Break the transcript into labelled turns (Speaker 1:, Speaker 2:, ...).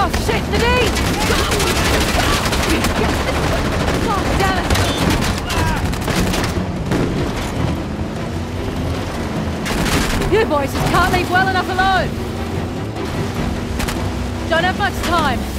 Speaker 1: Oh shit, Nadine! God damn it! You boys just can't leave well enough alone! Don't have much time.